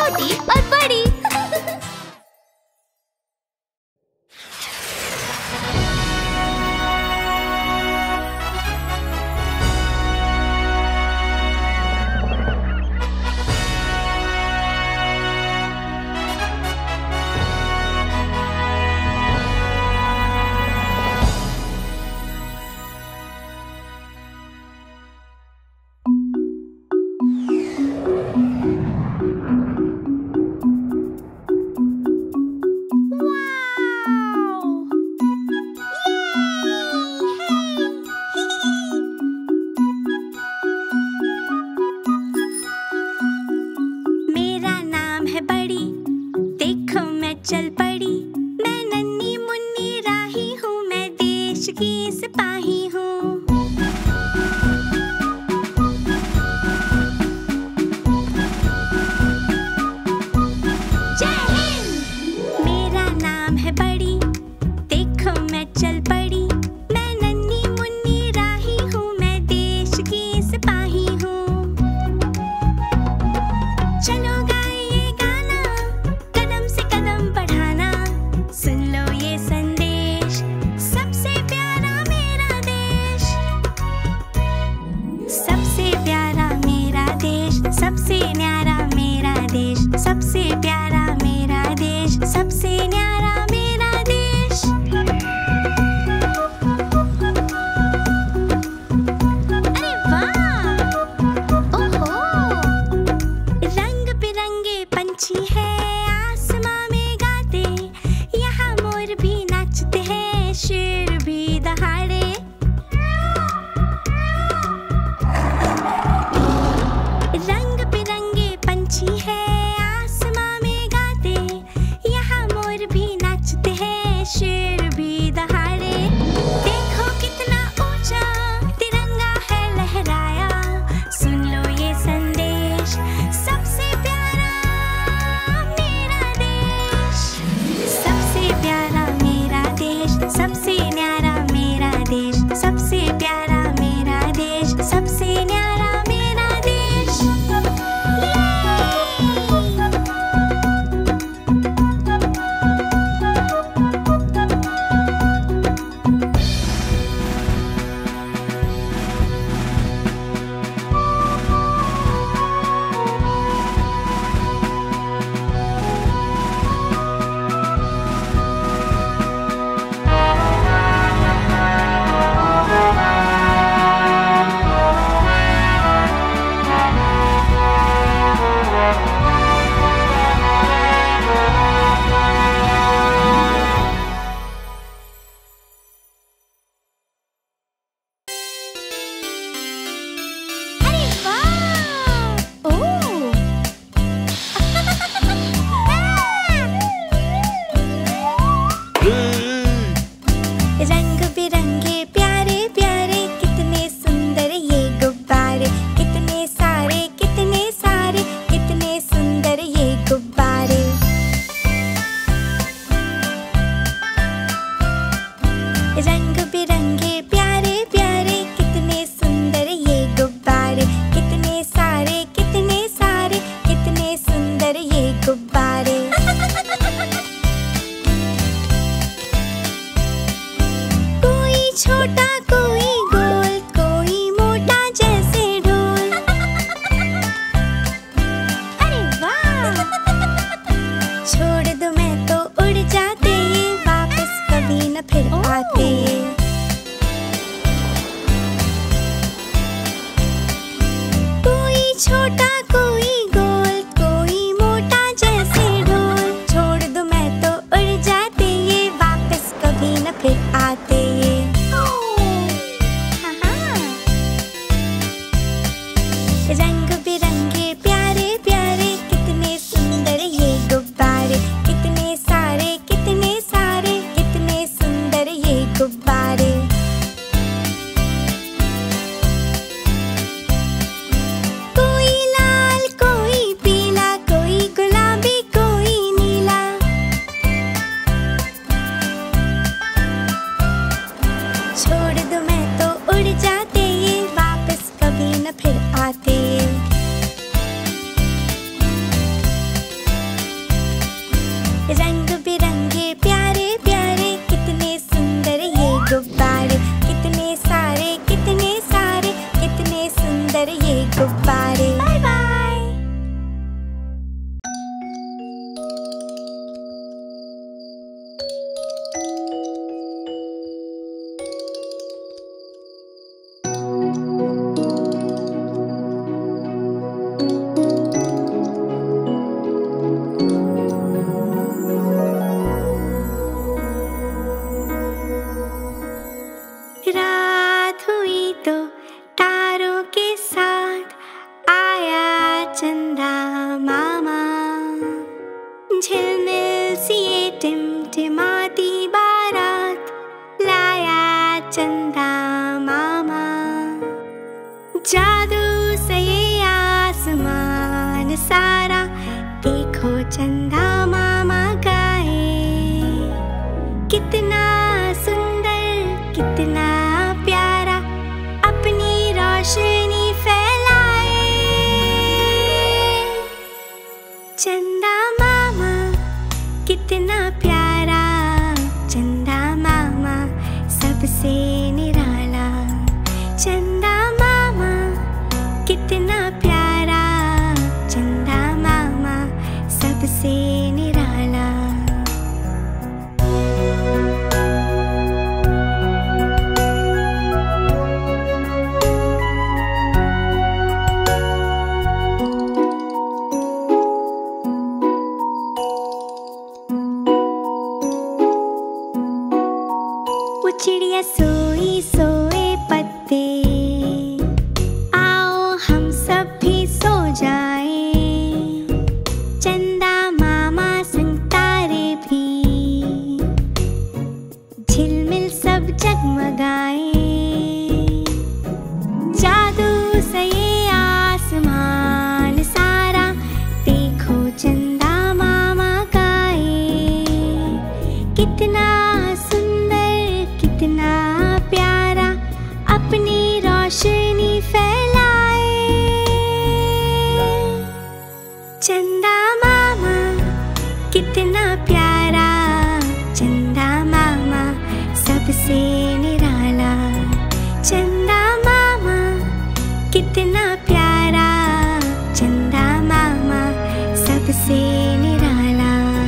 छोटी और बड़ी। चल पड़ी, मैं नन्ही मुन्नी राही हूँ, मैं देश की सिपाही हूँ। जय हिंद। मेरा नाम है बड़ी, देखो मैं चल पड़ी, मैं नन्ही मुन्नी राही हूँ, मैं देश की सिपाही हूँ। चलो गाइए गाना, कदम से कदम बढ़ाना, सुन लो ये संदेश, सबसे प्यारा मेरा देश। सबसे प्यारा मेरा देश, सबसे न्यारा मेरा देश, सबसे प्यारा मेरा देश, सबसे न्यारा मेरा देश। अरे वाह! ओहो! रंग बिरंगे पंछी है आसमां में गाते, यहाँ मोर भी नाचते हैं, शेर भी दहाड़े। रंग बिरंगे पंछी है आसमां में गाते, यहाँ मोर भी नाचते हैं, शेर भी दहाड़े। देखो कितना ऊंचा तिरंगा है लहराया, सुन लो ये संदेश, सबसे प्यारा मेरा देश। सबसे प्यारा मेरा देश, सबसे न्यारा मेरा देश, सबसे प्यारा मेरा देश, सबसे न्यारा मेरा देश। अरे वाह! ओह! रंग बिरंगे प्यारे प्यारे, कितने सुंदर ये गुब्बारे, कितने सारे कितने सारे, कितने सुंदर ये गुब्बारे। रंग बिरंगे प्यारे प्यारे, कितने सुंदर ये गुब्बारे, कितने सारे कितने सारे, कितने सुंदर ये गुब्बारे। कोई छोटा कोई गोल, कोई मोटा जैसे ढोल। अरे वाह! छोड़ दो मैं तो उड़ जाते, वापस कभी न फिर आते। कोई छोटा कोई गोल, कोई मोटा जैसे ढोल, छोड़ दो मैं तो उड़ जाते, ये वापस कभी न फिर आते। रंग बिरंगे प्यारे प्यारे, कितने सुंदर ये गुब्बारे, कितने सारे कितने सारे, कितने सुंदर ये गुब्बारे। कोई लाल चंदा मामा, झिलमिल सी ये टिमटिमाती बारात लाया चंदा मामा। जादू से ये आसमान सारा देखो चंदा मामा गाए। कितना सुंदर कितना प्यारा अपनी रोशनी फैलाए। चंदा मामा कितना प्यारा, चंदा मामा सबसे निराला। चंदा मामा कितना प्यारा, चंदा मामा सबसे निराला। चिड़िया सोई सोए पत्ते, आओ हम सब भी सो जाएं। चंदा मामा संग तारे भी झिलमिल सब जगमगाए। जादू से ये आसमान सारा देखो चंदा मामा गाए। कितना कितना प्यारा अपनी रोशनी फैलाए। चंदा मामा कितना प्यारा, चंदा मामा सबसे निराला। चंदा मामा कितना प्यारा, चंदा मामा सबसे निराला।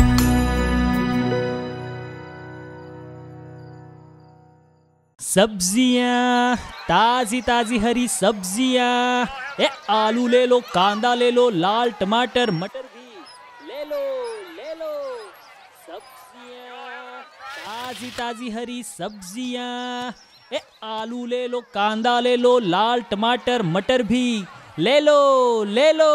सब्जियाँ, ताजी ताजी हरी सब्जियाँ। आलू ले लो, कांदा ले लो, लाल टमाटर मटर भी ले लो, ले लो। सब्जियाँ, ताजी ताजी हरी सब्जियाँ। आलू ले लो, कांदा ले लो, लाल टमाटर मटर भी ले लो, ले लो।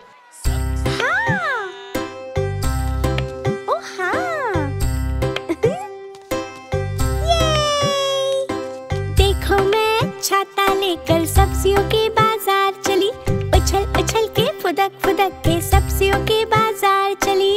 छाता लेकर सब्जियों के बाजार चली, उछल उछल के फुदक फुदक के सब्जियों के बाजार चली।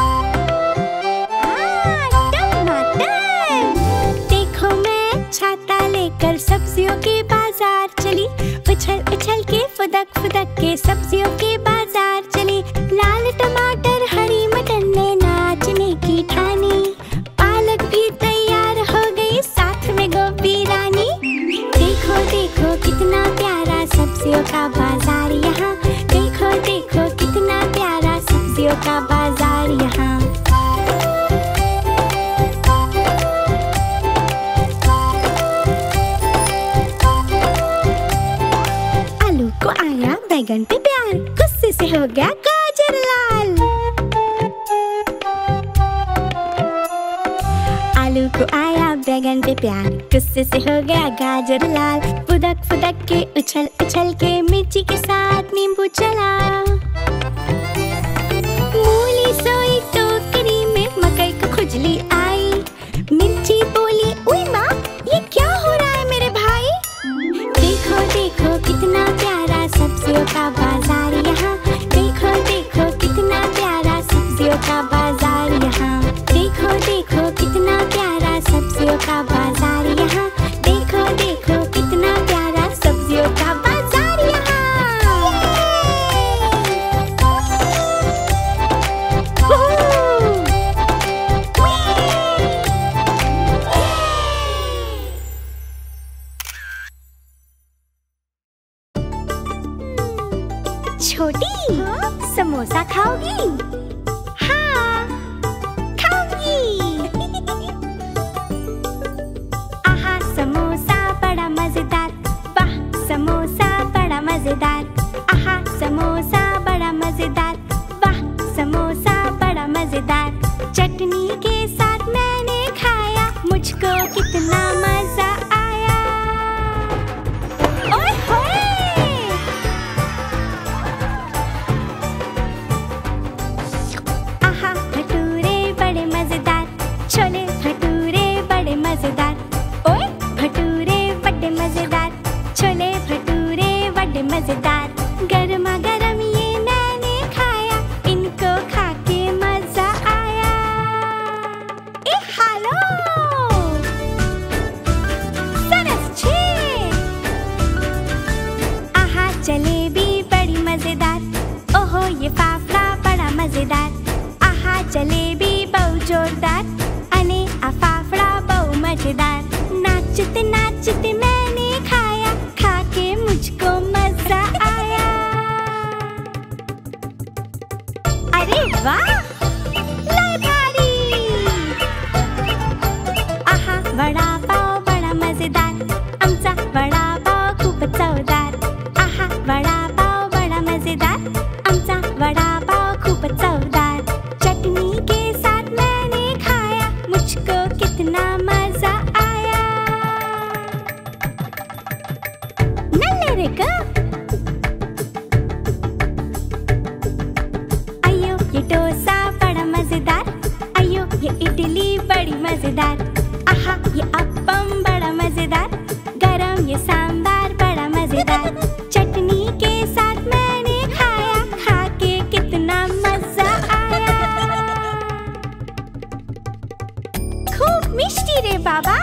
टमाटर! देखो मैं छाता लेकर सब्जियों के बाजार चली, उछल उछल के फुदक फुदक के सब्जियों के बाजार चली। लाल टमाटर हरी मटर ने नाचने की ठानी, पालक भी तैयार हो गई साथ में गोभी रानी। देखो देखो कितना प्यारा सब्जियों का बाजार यहाँ, देखो देखो कितना प्यारा सब्जियों का बाजार यहाँ। आलू को आया बैगन पे प्यार, गुस्से से हो गया गाजर लाल। आलू को आया बैगन पे प्यार, गुस्से से हो गया गाजर लाल। फुदक फुदक के उछल उछल के मिर्ची के साथ नींबू चला। मूली सोई टोकरी में मकई को खुजली आई। मिर्ची बोली उई माँ ये क्या हो रहा है मेरे भाई। देखो देखो कितना प्यारा सब्जियों का बाजार यहाँ, देखो देखो कितना प्यारा सब्जियों का बाजार यहाँ। देखो देखो कितना प्यारा सब्जियों का बाजार यहाँ, देखो देखो कितना प्यारा सब्जियों का बाजार यहाँ। छोटी समोसा खाओगी? हाँ खाऊंगी। आहा समोसा बड़ा मजेदार, वाह समोसा बड़ा मजेदार। आहा समोसा बड़ा मजेदार, वाह समोसा बड़ा मजेदार। चटनी के साथ मैंने खाया, मुझको कितना मजा आया। ओए होए जलेबी बहु जोरदार, अने आ फाफड़ा बहु मजेदार। नाचते नाचते मैंने खाया, खाके मुझको मजा आया। अरे वाह, लय भारी। आहा, वडा पाव बडा मजेदार, आमचा वडा पाव खूप चवदार। आहा, वडा पाव बडा मजेदार, आमचा वडा पाव खूप चवदार। चटनी के साथ मैंने खाया, मुझको कितना मजा आया। नल्ले रे ग। अयो ये डोसा बड़ा मजेदार, अयो ये इडली बड़ी मजेदार। आहा, ये अप्पम बड़ा मजेदार, गरम ये सांबार बड़ा मजेदार। चटनी के साथ मैंने खाया, खाके कितना मजा आया। खूब मिष्टी रे बाबा।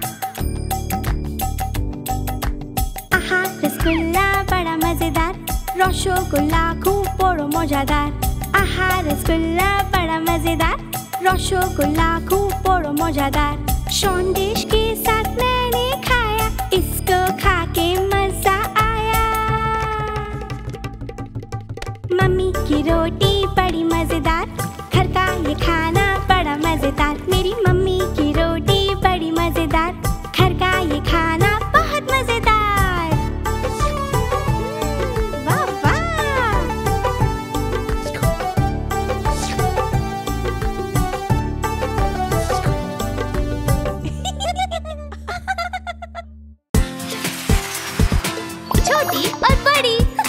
आहा, रसगुल्ला बड़ा मजेदार, रसगुल्ला खूब बड़ो मजादार। आहा, रसगुल्ला बड़ा मजेदार, रसगुल्ला खूब बड़ो मजादार। सौंदेश के साथ मैंने खाया, इसको खाके मजा आया। मम्मी की रोटी बड़ी मजेदार, घर का ये खाना बड़ा मजेदार। मेरी मम्मी की रोटी बड़ी मजेदार, घर का ये खाना बहुत मजेदार। वाह वाह। छोटी और बड़ी।